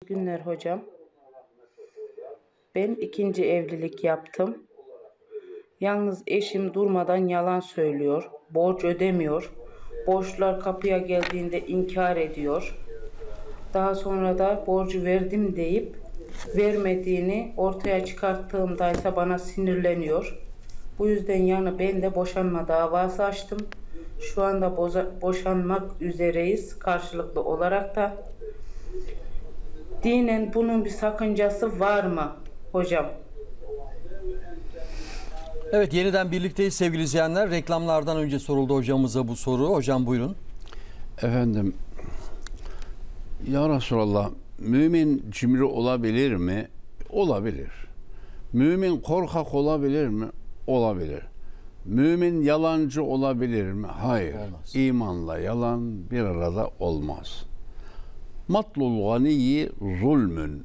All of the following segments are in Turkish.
Günler hocam. Ben ikinci evlilik yaptım. Yalnız eşim durmadan yalan söylüyor. Borç ödemiyor. Borçlar kapıya geldiğinde inkar ediyor. Daha sonra da borcu verdim deyip vermediğini ortaya çıkarttığımda ise bana sinirleniyor. Bu yüzden ben de boşanma davası açtım. Şu anda boşanmak üzereyiz karşılıklı olarak da. Dinen bunun bir sakıncası var mı hocam? Evet, yeniden birlikteyiz sevgili izleyenler. Reklamlardan önce soruldu hocamıza bu soru. Hocam buyurun. Efendim, ya Resulallah, mümin cimri olabilir mi? Olabilir. Mümin korkak olabilir mi? Olabilir. Mümin yalancı olabilir mi? Hayır. Olmaz. İmanla yalan bir arada olmaz. Matlul ganiyi zulmün.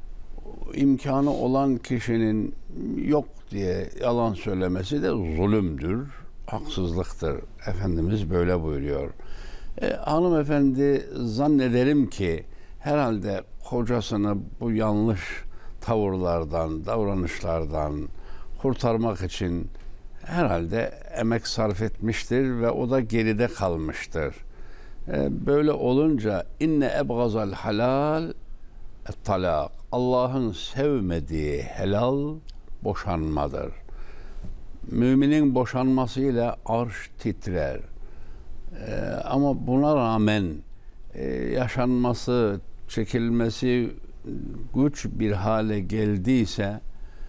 İmkanı olan kişinin yok diye yalan söylemesi de zulümdür, haksızlıktır. Efendimiz böyle buyuruyor. Hanımefendi zannederim ki herhalde kocasını bu yanlış tavırlardan, davranışlardan kurtarmak için herhalde emek sarf etmiştir ve o da geride kalmıştır. Böyle olunca inne ebgazal halal talak. Allah'ın sevmediği helal boşanmadır. Müminin boşanmasıyla arş titrer. Ama buna rağmen yaşanması, çekilmesi güç bir hale geldiyse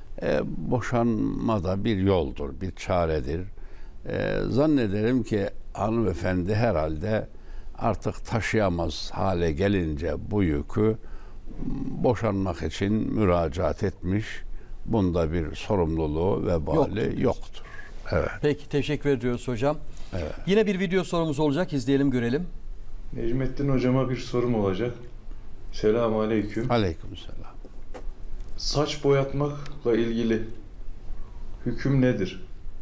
boşanma da bir yoldur, bir çaredir. Zannederim ki hanımefendi herhalde artık taşıyamaz hale gelince bu yükü boşanmak için müracaat etmiş. Bunda bir sorumluluğu, vebali yoktur. Evet. Peki, teşekkür ediyoruz hocam. Evet. Yine bir video sorumuz olacak. İzleyelim, görelim. Necmettin hocama bir sorum olacak. Selamun aleyküm. Aleykümselam. Saç boyatmakla ilgili hüküm nedir?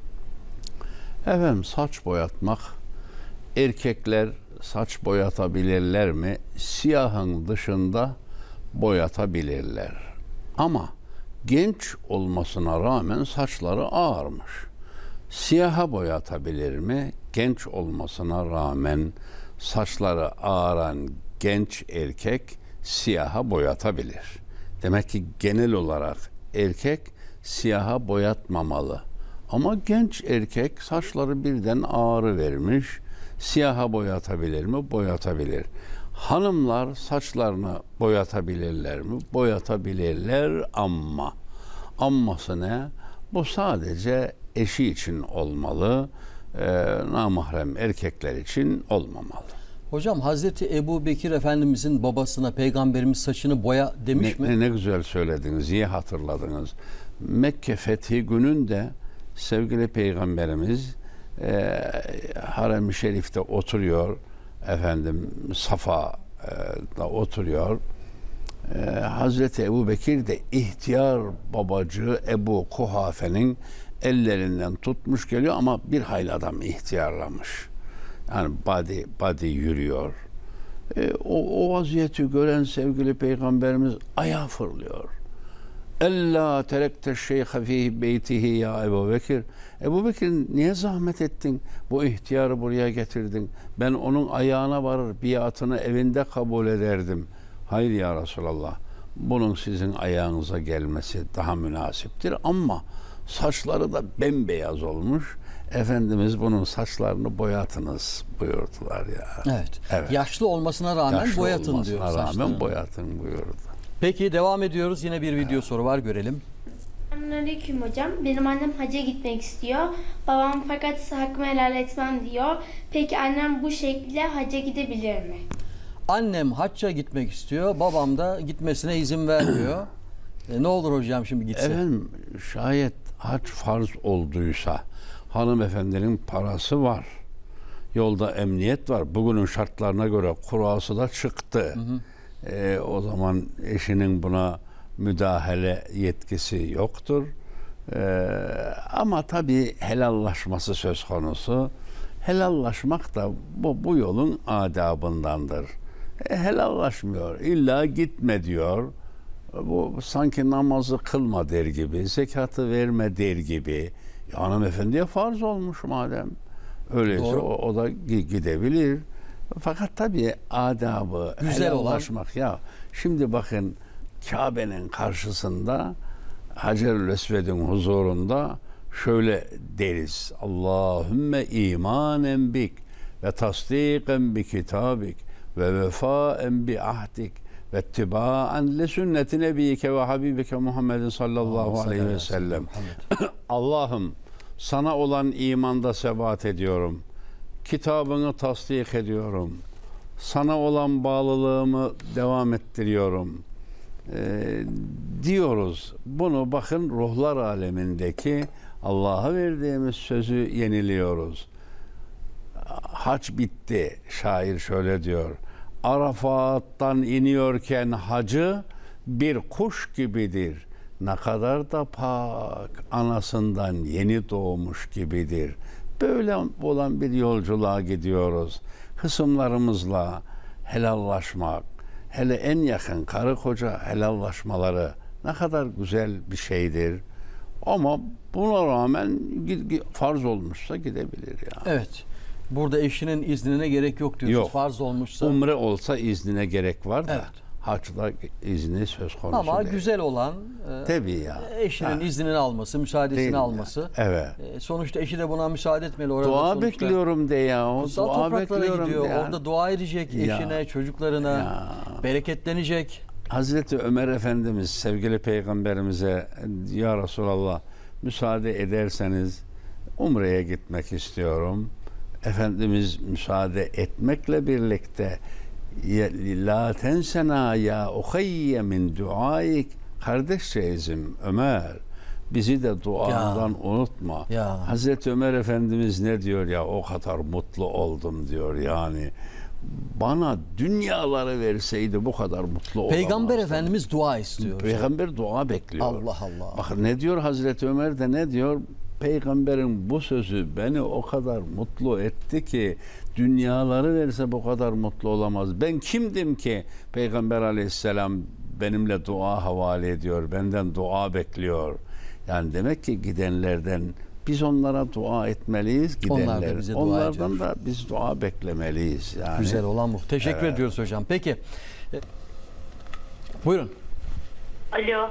Efendim, saç boyatmak, erkekler saç boyatabilirler mi? Siyahın dışında boyatabilirler. Ama genç olmasına rağmen saçları ağarmış. Siyaha boyatabilir mi? Genç olmasına rağmen saçları ağaran genç erkek siyaha boyatabilir. Demek ki genel olarak erkek siyaha boyatmamalı. Ama genç erkek saçları birden ağrı vermiş, siyaha boyatabilir mi? Boyatabilir. Hanımlar saçlarını boyatabilirler mi? Boyatabilirler ama amması ne? Bu sadece eşi için olmalı, namahrem erkekler için olmamalı. Hocam, Hazreti Ebu Bekir Efendimizin babasına Peygamberimiz saçını boya demiş mi? Ne güzel söylediniz, iyi hatırladınız. Mekke fethi gününde sevgili Peygamberimiz Harem-i Şerif'te oturuyor, efendim Safa'da oturuyor. Hazreti Ebu Bekir de ihtiyar babacığı Ebu Kuhafe'nin ellerinden tutmuş geliyor ama bir hayli adam ihtiyarlamış. Yani body yürüyor. O vaziyeti gören sevgili Peygamberimiz ayağa fırlıyor. Ella terekte şeyhe fi beytihi ya Ebu Bekir. Ebu Bekir, niye zahmet ettin? Bu ihtiyarı buraya getirdin. Ben onun ayağına varır, biatını evinde kabul ederdim. Hayır ya Resulallah. Bunun sizin ayağınıza gelmesi daha münasiptir ama saçları da bembeyaz olmuş. Efendimiz bunun saçlarını boyatınız buyurdular ya. Evet. Yaşlı olmasına rağmen boyatın diyor. Rağmen boyatın buyurdu. Peki, devam ediyoruz. Yine bir video soru var, görelim. Selamünaleyküm hocam. Benim annem hacca gitmek istiyor. Babam fakat hakkımı helal etmem diyor. Peki annem bu şekilde hacca gidebilir mi? Annem hacca gitmek istiyor. Babam da gitmesine izin vermiyor. Ne olur hocam şimdi gitse? Efendim, şayet hac farz olduysa hanımefendinin parası var. Yolda emniyet var. Bugünün şartlarına göre kurası da çıktı. O zaman eşinin buna müdahale yetkisi yoktur. Ama tabii helallaşması söz konusu. Helallaşmak da bu yolun adabındandır. Helallaşmıyor. İlla gitme diyor. Bu sanki namazı kılma der gibi, zekatı verme der gibi. Ya hanımefendiye farz olmuş madem. Öyleyse o da gidebilir. Fakat tabii adabı, Güzel helallaşmak ya. Şimdi bakın Kabe'nin karşısında Hacer-ül Esved'in huzurunda şöyle deriz. Allahümme imanen bik ve tasdiqen bi kitabik ve vefaen bi ahdik ve ittiba'en li sünneti nebiyike ve habibike Muhammedin sallallahu aleyhi ve sellem. Allah'ım sana olan imanda sebat ediyorum. Kitabını tasdik ediyorum. Sana olan bağlılığımı devam ettiriyorum. Diyoruz. Bunu bakın ruhlar alemindeki Allah'a verdiğimiz sözü yeniliyoruz. Hac bitti. Şair şöyle diyor. Arafat'tan iniyorken hacı bir kuş gibidir. Ne kadar da pak, anasından yeni doğmuş gibidir. Böyle olan bir yolculuğa gidiyoruz. Hısımlarımızla helallaşmak, hele en yakın karı koca helallaşmaları ne kadar güzel bir şeydir. Ama buna rağmen farz olmuşsa gidebilir yani. Evet. Burada eşinin iznine gerek yok diyorsunuz. Yok. Farz olmuşsa. Umre olsa iznine gerek var da Evet. haçta izni söz konusu Ama değil. güzel olan Tabii ya. eşinin iznini alması, müsaadesini Değil mi? alması. Evet. Sonuçta eşi de buna müsaade etmeli. Orada Dua sonuçta bekliyorum de ya. kutsal Dua topraklara bekliyorum gidiyor. de ya. Orada dua edecek Ya. eşine, çocuklarına. Ya. Bereketlenecek. Hazreti Ömer Efendimiz sevgili peygamberimize ya Resulallah müsaade ederseniz Umre'ye gitmek istiyorum. Efendimiz müsaade etmekle birlikte la tensena ya uhayye min duaik kardeşçeyizim Ömer bizi de duandan unutma. Ya. Hazreti Ömer Efendimiz ne diyor ya o kadar mutlu oldum diyor yani. Bana dünyaları verseydi bu kadar mutlu olamazdım. Peygamber Efendimiz dua istiyor. Peygamber dua bekliyor. Allah Allah. Bakın ne diyor Hazreti Ömer de ne diyor? Peygamberin bu sözü beni o kadar mutlu etti ki dünyaları verse bu kadar mutlu olamaz. Ben kimdim ki Peygamber Aleyhisselam benimle dua havale ediyor, benden dua bekliyor. Yani demek ki gidenlerden biz onlara dua etmeliyiz, gidenler. Onlar da bize dua Onlardan ediyor. da biz dua beklemeliyiz. Yani. Güzel olan bu. Teşekkür ediyoruz hocam. Peki. Buyurun. Alo.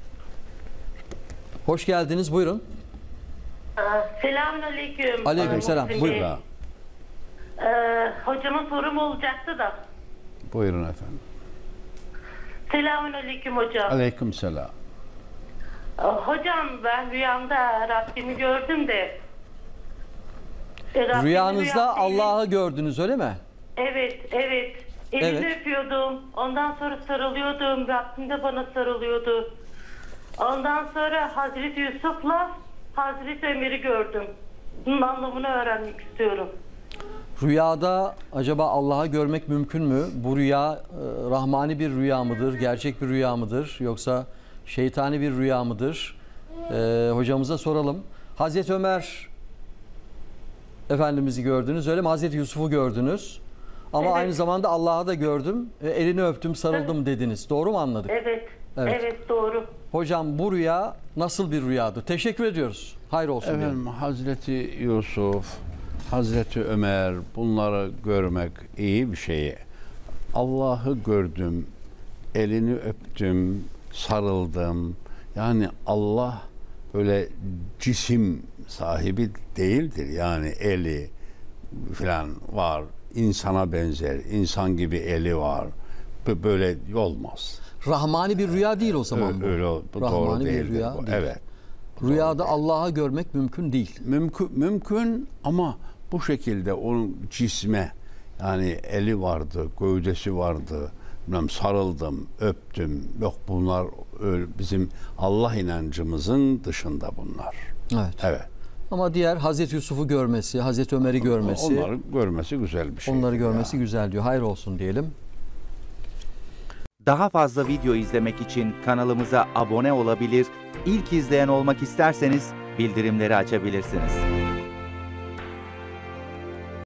Hoş geldiniz. Buyurun. Selamünaleyküm. Aleykümselam. Muhsin Buyurun. Bey. Hocama sorum olacaktı da. Buyurun efendim. Selamünaleyküm hocam. Aleykümselam. Hocam ben rüyamda Rabbimi gördüm de. Rabbimi Rüyanızda rüyamda Allah'ı gördünüz öyle mi? Evet, evet. Elini Evet. öpüyordum. Ondan sonra sarılıyordum. Rabbim de bana sarılıyordu. Ondan sonra Hazreti Yusuf'la Hazreti Ömer'i gördüm. Bunun anlamını öğrenmek istiyorum. Rüyada acaba Allah'ı görmek mümkün mü? Bu rüya rahmani bir rüya mıdır? Gerçek bir rüya mıdır? Yoksa şeytani bir rüya mıdır? Hocamıza soralım. Hazreti Ömer Efendimiz'i gördünüz öyle mi? Hazreti Yusuf'u gördünüz. Ama Evet. aynı zamanda Allah'ı da gördüm. Elini öptüm, sarıldım dediniz. Doğru mu anladık? Evet, Evet. evet doğru. Hocam bu rüya nasıl bir rüyadır? Teşekkür ediyoruz. Hayır olsun diyelim. Efendim Hazreti Yusuf, Hazreti Ömer bunları görmek iyi bir şey. Allah'ı gördüm, elini öptüm, sarıldım. Yani Allah böyle cisim sahibi değildir. Yani eli falan var. İnsana benzer, insan gibi eli var. Böyle olmaz. Rahmani bir rüya değil o zaman bu. Öyle bu Rahmani doğru bir değildir rüya bu. değil. Evet. Rüyada Allah'ı görmek mümkün değil. Mümkün ama bu şekilde onun cisme yani eli vardı, gövdesi vardı. Bilmem, sarıldım, öptüm. Yok bunlar öyle bizim Allah inancımızın dışında bunlar. Evet. Evet. Ama diğer Hazreti Yusuf'u görmesi, Hazreti Ömer'i görmesi, Onları görmesi güzel bir şey. onları görmesi güzel diyor. Hayır olsun diyelim. Daha fazla video izlemek için kanalımıza abone olabilir, ilk izleyen olmak isterseniz bildirimleri açabilirsiniz.